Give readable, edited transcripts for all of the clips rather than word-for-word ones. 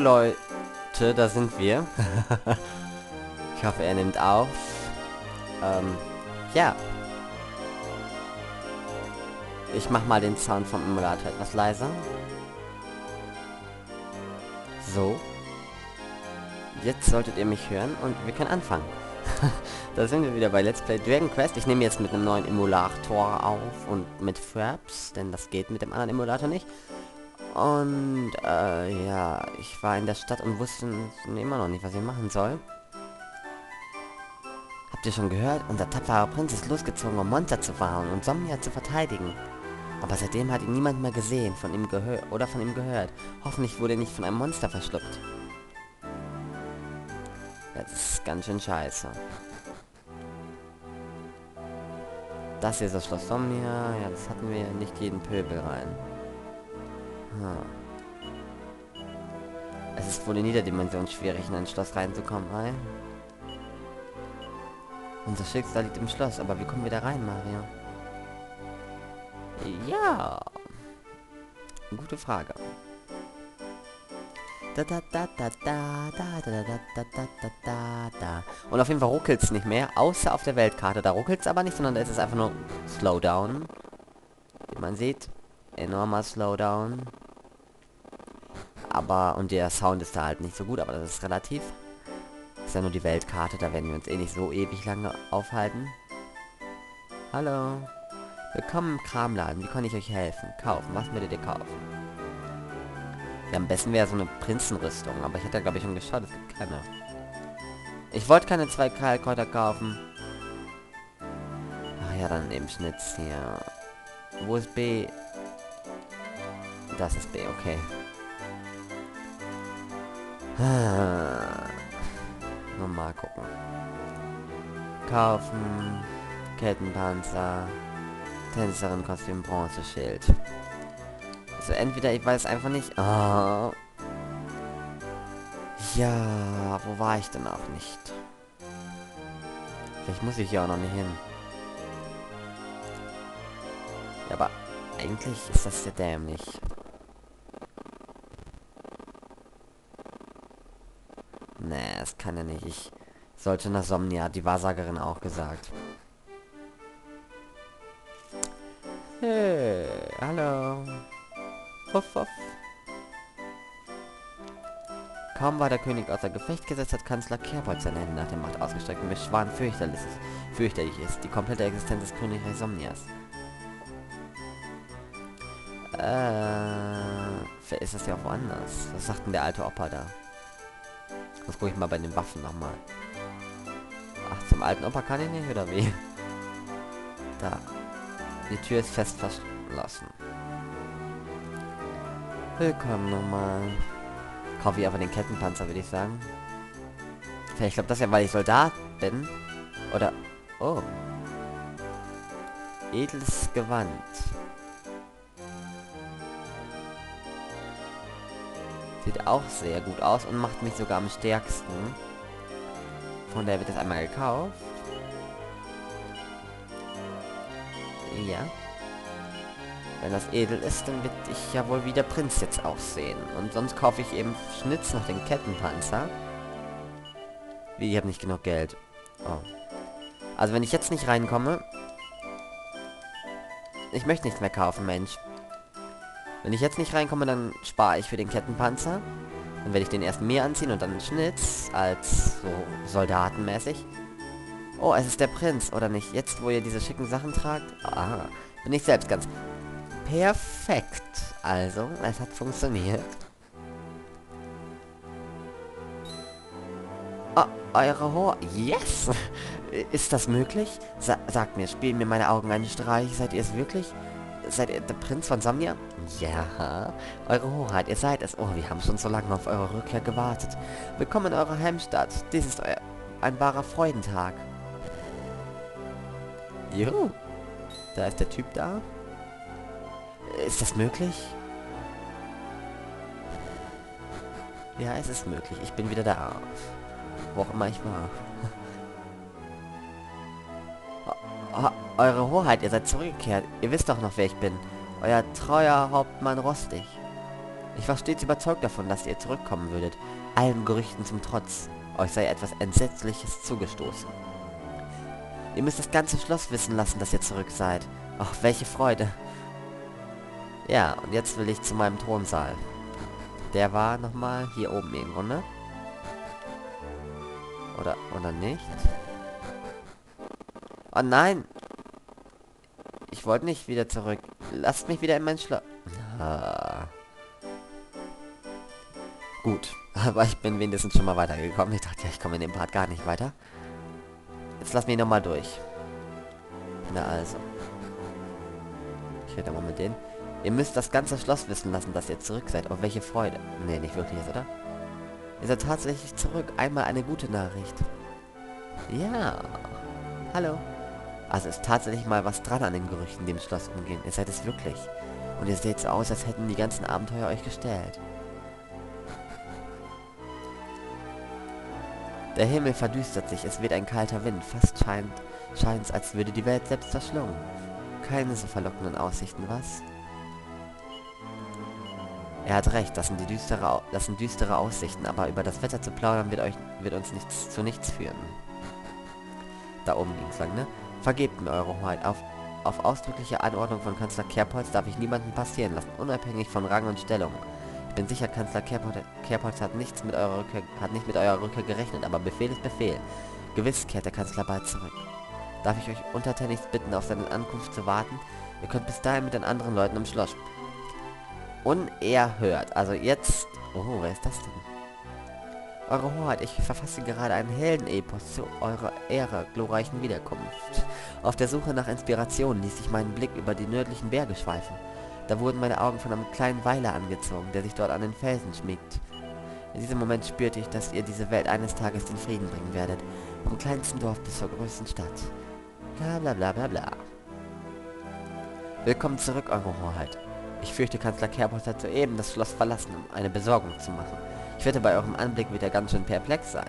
Leute, da sind wir. Ich hoffe, er nimmt auf. Ja. Ich mach mal den Sound vom Emulator etwas leiser. So. Jetzt solltet ihr mich hören und wir können anfangen. Da sind wir wieder bei Let's Play Dragon Quest. Ich nehme jetzt mit einem neuen Emulator auf und mit Fraps, denn das geht mit dem anderen Emulator nicht. Und ja, ich war in der Stadt und wusste immer noch nicht, was ich machen soll. Habt ihr schon gehört? Unser tapferer Prinz ist losgezogen, um Monster zu fahren und Somnia zu verteidigen. Aber seitdem hat ihn niemand mehr gesehen, von ihm gehört. Hoffentlich wurde er nicht von einem Monster verschluckt. Das ist ganz schön scheiße. Das hier ist das Schloss Somnia. Ja, das hatten wir ja nicht jeden Pöbel rein. Es ist wohl in jeder Dimension schwierig, in ein Schloss reinzukommen, rein. Unser Schicksal liegt im Schloss, aber wie kommen wir da rein, Mario? Ja. Gute Frage. Und auf jeden Fall ruckelt es nicht mehr, außer auf der Weltkarte. Da ruckelt es aber nicht, sondern es ist einfach nur Slowdown. Wie man sieht, enormer Slowdown. Aber, und der Sound ist da halt nicht so gut, aber das ist relativ. Das ist ja nur die Weltkarte, da werden wir uns eh nicht so ewig lange aufhalten. Hallo. Willkommen im Kramladen, wie kann ich euch helfen? Kaufen, was würdet ihr kaufen? Ja, am besten wäre so eine Prinzenrüstung, aber ich hätte glaube ich schon geschaut, es gibt keine. Ich wollte keine 2 Keilkräuter kaufen. Ach ja, dann eben Schnitz hier. Wo ist B? Das ist B, okay. Nur mal gucken. Kaufen. Kettenpanzer. Tänzerin, Kostüm, Bronze, Schild. Also entweder ich weiß einfach nicht. Oh. Ja, wo war ich denn auch nicht? Vielleicht muss ich hier auch noch nicht hin. Ja, aber eigentlich ist das ja dämlich. Nee, das kann ja nicht. Ich sollte nach Somnia, hat die Wahrsagerin auch gesagt. Hey, hallo. Huff, huff. Kaum war der König außer Gefecht gesetzt, hat Kanzler Kerbold seine Hände nach der Macht ausgestreckt und beschworen, fürchterlich ist die komplette Existenz des Königreichs Somnias. Wer ist das ja auch woanders? Was sagt denn der alte Opa da? Das gucke ich mal bei den Waffen nochmal. Ach, zum alten Opa kann ich nicht, oder wie? Da. Die Tür ist fest verschlossen. Willkommen nochmal. Kaufe ich aber den Kettenpanzer, würde ich sagen. Ich glaube, das ist ja, weil ich Soldat bin. Oder... Oh. Edles Gewand. Sieht auch sehr gut aus und macht mich sogar am stärksten. Von der wird das einmal gekauft. Ja. Wenn das edel ist, dann wird ich ja wohl wie der Prinz jetzt aussehen. Und sonst kaufe ich eben Schnitz noch den Kettenpanzer. Wie, ich habe nicht genug Geld. Oh. Also wenn ich jetzt nicht reinkomme... Ich möchte nichts mehr kaufen, Mensch. Wenn ich jetzt nicht reinkomme, dann spare ich für den Kettenpanzer. Dann werde ich den erst mir anziehen und dann Schnitz als so soldatenmäßig. Oh, es ist der Prinz, oder nicht? Jetzt, wo ihr diese schicken Sachen tragt. Ah, bin ich selbst ganz... Perfekt. Also, es hat funktioniert. Oh, eure Hoheit. Yes! Ist das möglich? Sagt mir, spielen mir meine Augen einen Streich? Seid ihr es wirklich? Seid ihr der Prinz von Somnia? Ja. Eure Hoheit, ihr seid es. Oh, wir haben schon so lange auf eure Rückkehr gewartet. Willkommen in eurer Heimstatt. Dies ist ein wahrer Freudentag. Juhu. Da ist der Typ da. Ist das möglich? Ja, es ist möglich. Ich bin wieder da. Wo auch immer ich war. Eure Hoheit, ihr seid zurückgekehrt. Ihr wisst doch noch, wer ich bin. Euer treuer Hauptmann Rostig. Ich war stets überzeugt davon, dass ihr zurückkommen würdet. Allen Gerüchten zum Trotz. Euch sei etwas Entsetzliches zugestoßen. Ihr müsst das ganze Schloss wissen lassen, dass ihr zurück seid. Ach, welche Freude. Ja, und jetzt will ich zu meinem Thronsaal. Der war nochmal hier oben irgendwo, ne? Oder nicht? Oh nein! Ich wollte nicht wieder zurück. Lasst mich wieder in mein Schloss. Ah. Gut, aber ich bin wenigstens schon mal weitergekommen. Ich dachte ja, ich komme in dem Part gar nicht weiter. Jetzt lass mich nochmal durch. Na also. Ich rede mal mit denen. Ihr müsst das ganze Schloss wissen lassen, dass ihr zurück seid. Oh, welche Freude. Nee, nicht wirklich jetzt, oder? Ihr seid tatsächlich zurück. Einmal eine gute Nachricht. Ja. Hallo. Also ist tatsächlich mal was dran an den Gerüchten, die im Schloss umgehen. Ihr seid es wirklich. Und ihr seht so aus, als hätten die ganzen Abenteuer euch gestellt. Der Himmel verdüstert sich, es weht ein kalter Wind, fast scheint's, als würde die Welt selbst verschlungen. Keine so verlockenden Aussichten, was? Er hat recht, das sind düstere Aussichten, aber über das Wetter zu plaudern wird uns zu nichts führen. Da oben ging's lang, ne? Vergebt mir, Eure Hoheit, auf ausdrückliche Anordnung von Kanzler Kerbholz darf ich niemanden passieren lassen, unabhängig von Rang und Stellung. Ich bin sicher, Kanzler Kerbholz hat nicht mit eurer Rückkehr gerechnet, aber Befehl ist Befehl. Gewiss kehrt der Kanzler bald zurück. Darf ich euch untertänigst bitten, auf seine Ankunft zu warten? Ihr könnt bis dahin mit den anderen Leuten im Schloss. Unerhört. Also jetzt... Oh, wer ist das denn? Eure Hoheit, ich verfasse gerade einen Heldenepos zu eurer Ehre glorreichen Wiederkunft. Auf der Suche nach Inspiration ließ ich meinen Blick über die nördlichen Berge schweifen. Da wurden meine Augen von einem kleinen Weiler angezogen, der sich dort an den Felsen schmiegt. In diesem Moment spürte ich, dass ihr diese Welt eines Tages den Frieden bringen werdet. Vom kleinsten Dorf bis zur größten Stadt. Bla bla bla bla bla. Willkommen zurück, Eure Hoheit. Ich fürchte, Kanzler Kerbholz hat soeben das Schloss verlassen, um eine Besorgung zu machen. Ich wette, bei eurem Anblick wird er ganz schön perplex sein.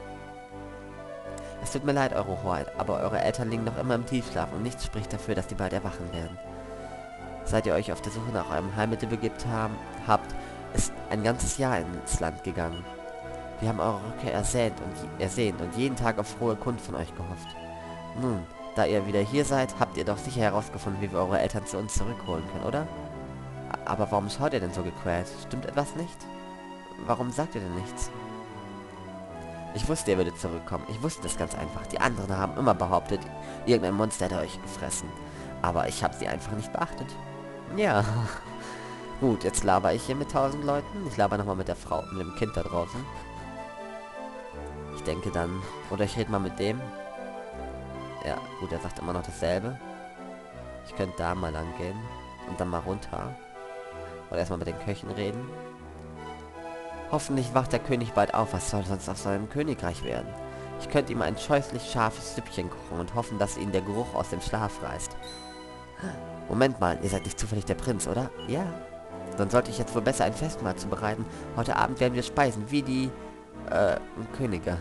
Es tut mir leid, Eure Hoheit, aber eure Eltern liegen noch immer im Tiefschlaf und nichts spricht dafür, dass die bald erwachen werden. Seit ihr euch auf der Suche nach eurem Heilmittel begibt habt, ist ein ganzes Jahr ins Land gegangen. Wir haben eure Rückkehr ersehnt und jeden Tag auf frohe Kunde von euch gehofft. Nun, da ihr wieder hier seid, habt ihr doch sicher herausgefunden, wie wir eure Eltern zu uns zurückholen können, oder? Aber warum schaut ihr denn so gequält? Stimmt etwas nicht? Warum sagt ihr denn nichts? Ich wusste, ihr würdet zurückkommen. Ich wusste es ganz einfach. Die anderen haben immer behauptet, irgendein Monster hätte euch gefressen. Aber ich habe sie einfach nicht beachtet. Ja. Gut, jetzt laber ich hier mit 1000 Leuten. Ich laber nochmal mit der Frau, mit dem Kind da draußen. Ich denke dann... Oder ich rede mal mit dem. Ja, gut, er sagt immer noch dasselbe. Ich könnte da mal lang gehen. Und dann mal runter. Oder erstmal mit den Köchen reden. Hoffentlich wacht der König bald auf. Was soll sonst aus seinem Königreich werden? Ich könnte ihm ein scheußlich scharfes Süppchen kochen und hoffen, dass ihn der Geruch aus dem Schlaf reißt. Moment mal, ihr seid nicht zufällig der Prinz, oder? Ja. Dann sollte ich jetzt wohl besser ein Festmahl zubereiten. Heute Abend werden wir speisen, wie die, Könige.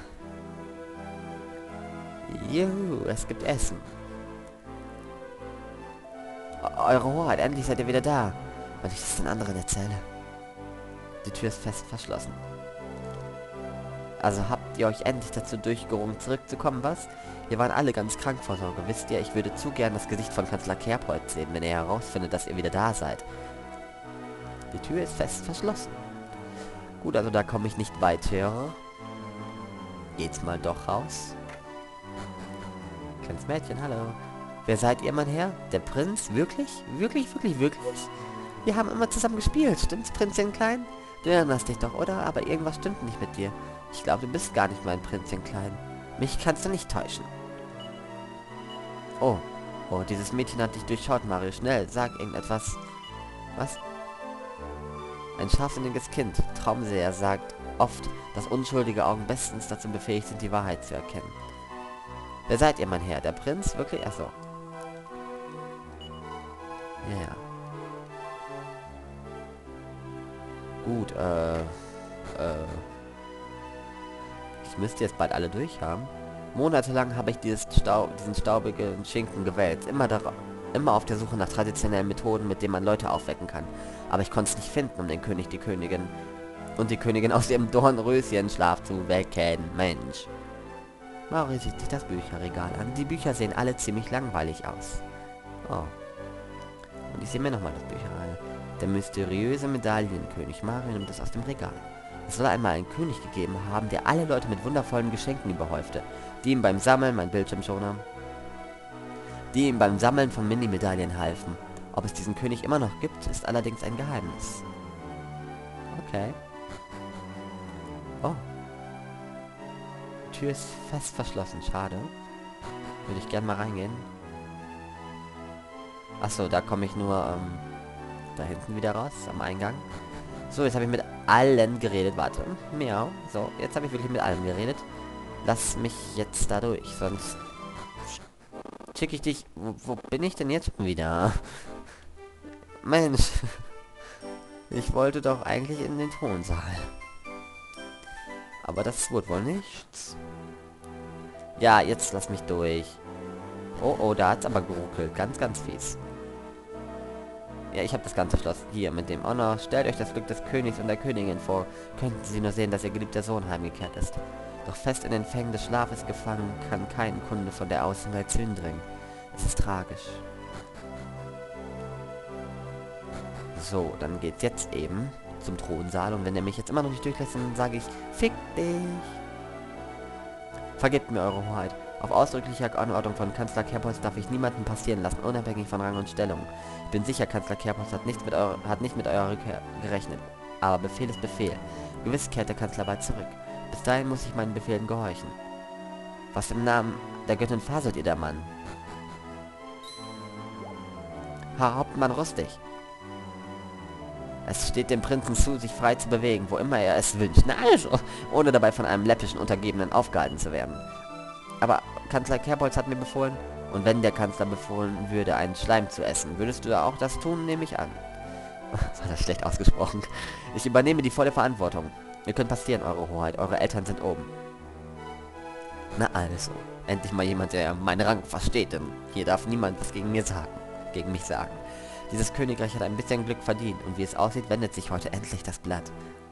Juhu, es gibt Essen. Eure Hoheit, endlich seid ihr wieder da. Weil ich das den anderen erzähle. Die Tür ist fest verschlossen. Also habt ihr euch endlich dazu durchgerungen, zurückzukommen, was? Wir waren alle ganz krank vor Sorge. Wisst ihr, ich würde zu gern das Gesicht von Kanzler Kerbholz sehen, wenn er herausfindet, dass ihr wieder da seid. Die Tür ist fest verschlossen. Gut, also da komme ich nicht weiter. Geht's mal doch raus. Kleines Mädchen, hallo. Wer seid ihr, mein Herr? Der Prinz? Wirklich? Wirklich, wirklich, wirklich? Wir haben immer zusammen gespielt, stimmt's, Prinzchen Klein? Du erinnerst dich doch, oder? Aber irgendwas stimmt nicht mit dir. Ich glaube, du bist gar nicht mein Prinzchen Klein. Mich kannst du nicht täuschen. Oh. Oh, dieses Mädchen hat dich durchschaut, Mario. Schnell, sag irgendetwas. Was? Ein scharfsinniges Kind, Traumseher, sagt oft, dass unschuldige Augen bestens dazu befähigt sind, die Wahrheit zu erkennen. Wer seid ihr, mein Herr? Der Prinz? Wirklich? Achso. Ja, ja. Gut, ich müsste jetzt bald alle durch haben. Monatelang habe ich diesen staubigen Schinken gewälzt. immer auf der Suche nach traditionellen Methoden, mit denen man Leute aufwecken kann. Aber ich konnte es nicht finden, um den König, die Königin und die Königin aus ihrem Dornröschenschlaf zu wecken. Mensch. Mauri sieht sich das Bücherregal an. Die Bücher sehen alle ziemlich langweilig aus. Oh. Und ich sehe mir nochmal das Bücherregal. Der mysteriöse Medaillenkönig. Mario nimmt es aus dem Regal. Es soll einmal einen König gegeben haben, der alle Leute mit wundervollen Geschenken überhäufte, die ihm beim Sammeln, mein Bildschirmschoner, die ihm beim Sammeln von Mini-Medaillen halfen. Ob es diesen König immer noch gibt, ist allerdings ein Geheimnis. Okay. Oh. Die Tür ist fest verschlossen, schade. Würde ich gern mal reingehen. Achso, da komme ich nur da hinten wieder raus, am Eingang. So, jetzt habe ich mit allen geredet. Warte. Miau. So, jetzt habe ich wirklich mit allem geredet. Lass mich jetzt da durch, sonst schicke ich dich... Wo bin ich denn jetzt schon wieder? Mensch. Ich wollte doch eigentlich in den Thronsaal. Aber das wird wohl nichts. Ja, jetzt lass mich durch. Oh, oh, da hat's aber geruckelt. Ganz, ganz fies. Ja, ich habe das ganze Schloss hier mit dem Honor. Stellt euch das Glück des Königs und der Königin vor. Könnten sie nur sehen, dass ihr geliebter Sohn heimgekehrt ist. Doch fest in den Fängen des Schlafes gefangen, kann kein Kunde von der Außenwelt zu ihnen dringen. Es ist tragisch. So, dann geht's jetzt eben zum Thronsaal. Und wenn er mich jetzt immer noch nicht durchlässt, dann sage ich, fick dich. Vergebt mir, Eure Hoheit. Auf ausdrückliche Anordnung von Kanzler Kerbholz darf ich niemanden passieren lassen, unabhängig von Rang und Stellung. Ich bin sicher, Kanzler Kerbholz hat nicht mit eurer Rückkehr gerechnet. Aber Befehl ist Befehl. Gewiss kehrt der Kanzler bald zurück. Bis dahin muss ich meinen Befehlen gehorchen. Was im Namen der Göttin faselt ihr, der Mann? Herr Hauptmann Rustig. Es steht dem Prinzen zu, sich frei zu bewegen, wo immer er es wünscht. Na also, ohne dabei von einem läppischen Untergebenen aufgehalten zu werden. Aber Kanzler Kerbholz hat mir befohlen, und wenn der Kanzler befohlen würde, einen Schleim zu essen, würdest du da auch das tun, nehme ich an. War das schlecht ausgesprochen. Ich übernehme die volle Verantwortung. Ihr könnt passieren, Eure Hoheit, eure Eltern sind oben. Na also, endlich mal jemand, der meinen Rang versteht, denn hier darf niemand was gegen mich sagen. Dieses Königreich hat ein bisschen Glück verdient, und wie es aussieht, wendet sich heute endlich das Blatt.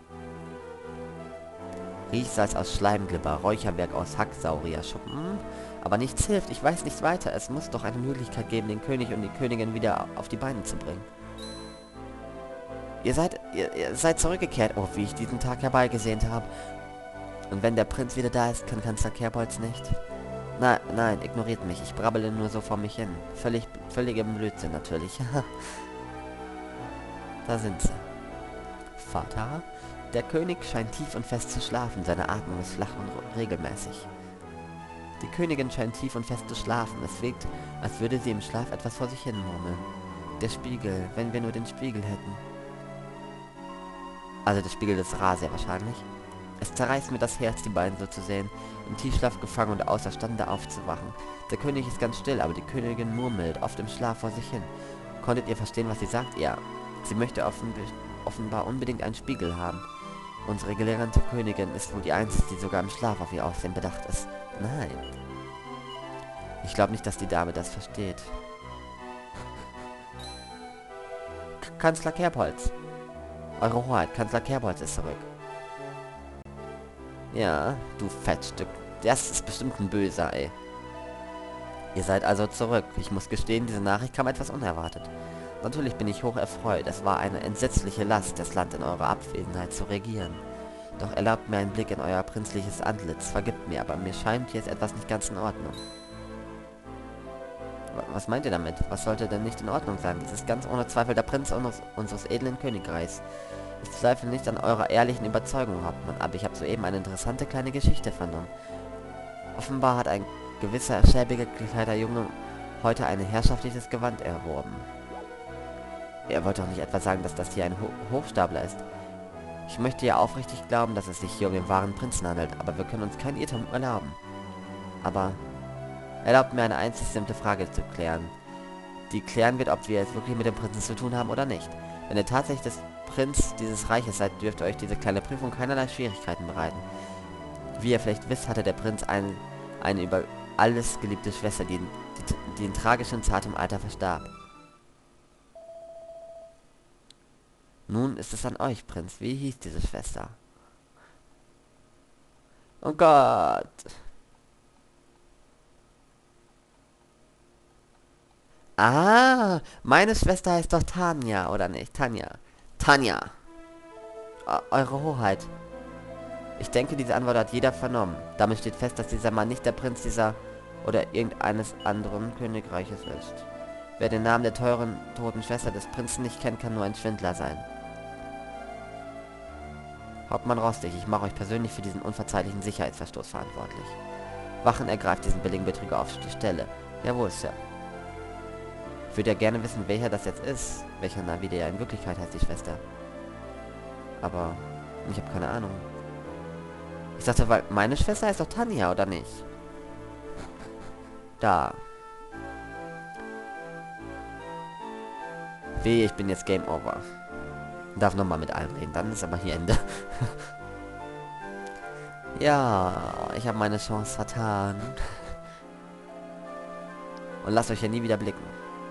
Riechsalz aus Schleimglibber, Räucherwerk aus Hacksaurierschuppen. Aber nichts hilft, ich weiß nichts weiter. Es muss doch eine Möglichkeit geben, den König und die Königin wieder auf die Beine zu bringen. Ihr seid zurückgekehrt, oh, wie ich diesen Tag herbeigesehnt habe. Und wenn der Prinz wieder da ist, kann Kanzler Kerbholz nicht. Nein, ignoriert mich, ich brabbele nur so vor mich hin. Völliger Blödsinn natürlich. Da sind sie. Vater? Der König scheint tief und fest zu schlafen, seine Atmung ist flach und regelmäßig. Die Königin scheint tief und fest zu schlafen, es wirkt, als würde sie im Schlaf etwas vor sich hin murmeln. Der Spiegel, wenn wir nur den Spiegel hätten. Also der Spiegel des Ra sehr wahrscheinlich. Es zerreißt mir das Herz, die beiden so zu sehen, im Tiefschlaf gefangen und außerstande aufzuwachen. Der König ist ganz still, aber die Königin murmelt, oft im Schlaf vor sich hin. Konntet ihr verstehen, was sie sagt? Ja. Sie möchte offenbar unbedingt einen Spiegel haben. Unsere gelernte Königin ist wohl die einzige, die sogar im Schlaf auf ihr Aussehen bedacht ist. Nein. Ich glaube nicht, dass die Dame das versteht. Kanzler Kerbholz. Eure Hoheit, Kanzler Kerbholz ist zurück. Ja, du Fettstück. Das ist bestimmt ein Böser, ey. Ihr seid also zurück. Ich muss gestehen, diese Nachricht kam etwas unerwartet. Natürlich bin ich hoch erfreut. Es war eine entsetzliche Last, das Land in eurer Abwesenheit zu regieren. Doch erlaubt mir einen Blick in euer prinzliches Antlitz. Vergibt mir, aber mir scheint jetzt etwas nicht ganz in Ordnung. Was meint ihr damit? Was sollte denn nicht in Ordnung sein? Dies ist ganz ohne Zweifel der Prinz unseres edlen Königreichs. Ich zweifle nicht an eurer ehrlichen Überzeugung, Hauptmann, aber ich habe soeben eine interessante kleine Geschichte vernommen. Offenbar hat ein gewisser schäbige gekleideter Junge heute ein herrschaftliches Gewand erworben. Er wollte doch nicht etwa sagen, dass das hier ein Hochstapler ist. Ich möchte ja aufrichtig glauben, dass es sich hier um den wahren Prinzen handelt, aber wir können uns keinen Irrtum erlauben. Aber erlaubt mir eine einzig simple Frage zu klären. Die klären wird, ob wir es wirklich mit dem Prinzen zu tun haben oder nicht. Wenn ihr tatsächlich des Prinz dieses Reiches seid, dürfte euch diese kleine Prüfung keinerlei Schwierigkeiten bereiten. Wie ihr vielleicht wisst, hatte der Prinz eine über alles geliebte Schwester, die in tragischem zartem Alter verstarb. Nun ist es an euch, Prinz. Wie hieß diese Schwester? Oh Gott. Ah, meine Schwester heißt doch Tanja, oder nicht? Tanja. Tanja. Eure Hoheit. Ich denke, diese Antwort hat jeder vernommen. Damit steht fest, dass dieser Mann nicht der Prinz dieser oder irgendeines anderen Königreiches ist. Wer den Namen der teuren, toten Schwester des Prinzen nicht kennt, kann nur ein Schwindler sein. Hauptmann Rostig, ich mache euch persönlich für diesen unverzeihlichen Sicherheitsverstoß verantwortlich. Wachen ergreift diesen billigen Betrüger auf die Stelle. Jawohl, Sir. Ich würde ja gerne wissen, welcher das jetzt ist. Welcher Navi der in Wirklichkeit heißt, die Schwester. Aber ich habe keine Ahnung. Ich dachte, weil meine Schwester heißt doch Tanja, oder nicht? Da. Weh, ich bin jetzt Game Over. Darf nochmal mit allen reden, dann ist aber hier Ende. Ja, ich habe meine Chance vertan. Und lasst euch ja nie wieder blicken.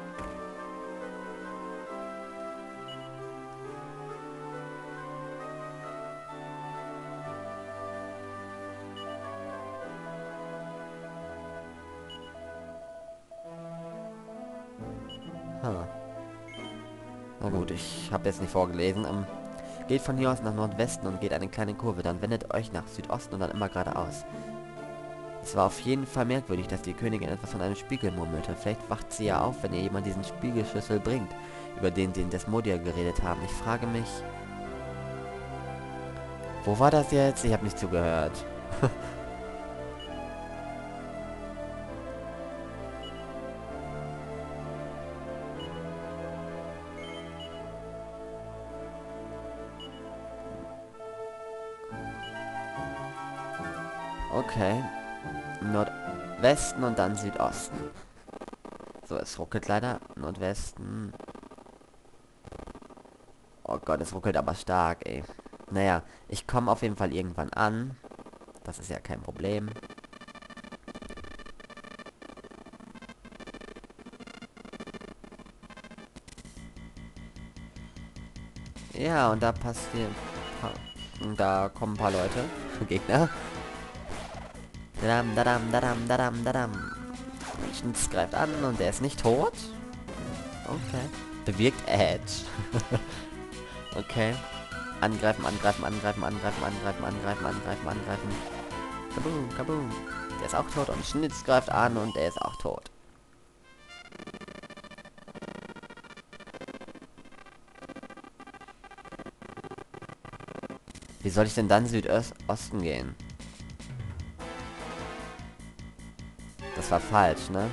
Na gut, ich habe jetzt nicht vorgelesen. Geht von hier aus nach Nordwesten und geht eine kleine Kurve. Dann wendet euch nach Südosten und dann immer geradeaus. Es war auf jeden Fall merkwürdig, dass die Königin etwas von einem Spiegel murmelte. Vielleicht wacht sie ja auf, wenn ihr jemand diesen Spiegelschlüssel bringt, über den sie in Desmodia geredet haben. Ich frage mich... Wo war das jetzt? Ich habe nicht zugehört. Okay. Nordwesten und dann Südosten. So, es ruckelt leider. Nordwesten. Oh Gott, es ruckelt aber stark, ey. Naja, ich komme auf jeden Fall irgendwann an. Das ist ja kein Problem. Ja, und da passiert... Da kommen ein paar Leute. Gegner. Dadam, dadam, dadam, dadam, dadam. Schnitz greift an und der ist nicht tot. Okay. Bewirkt Edge. Okay. Angreifen, angreifen, angreifen, angreifen, angreifen, angreifen, angreifen, angreifen. Kaboom, kaboom. Der ist auch tot und Schnitz greift an und der ist auch tot. Wie soll ich denn dann Südosten gehen? Das war falsch, ne?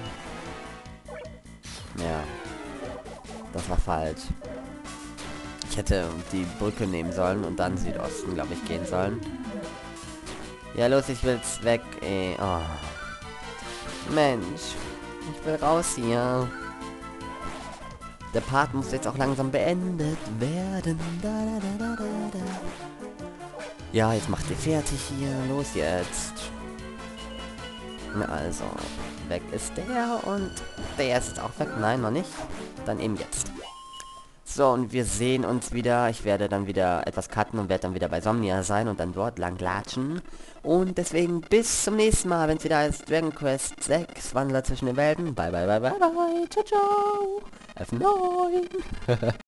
Ja. Das war falsch. Ich hätte die Brücke nehmen sollen und dann Südosten, glaube ich, gehen sollen. Ja, los, ich will's weg, ey. Oh. Mensch. Ich will raus hier. Der Part muss jetzt auch langsam beendet werden. Da, da, da, da, da. Ja, jetzt macht ihr fertig hier. Los jetzt. Also, weg ist der und der ist auch weg. Nein, noch nicht. Dann eben jetzt. So, und wir sehen uns wieder. Ich werde dann wieder etwas cutten und werde dann wieder bei Somnia sein und dann dort lang latschen. Und deswegen bis zum nächsten Mal, wenn es wieder heißt Dragon Quest 6, Wandler zwischen den Welten. Bye, bye, bye, bye, bye. Ciao, ciao. F9.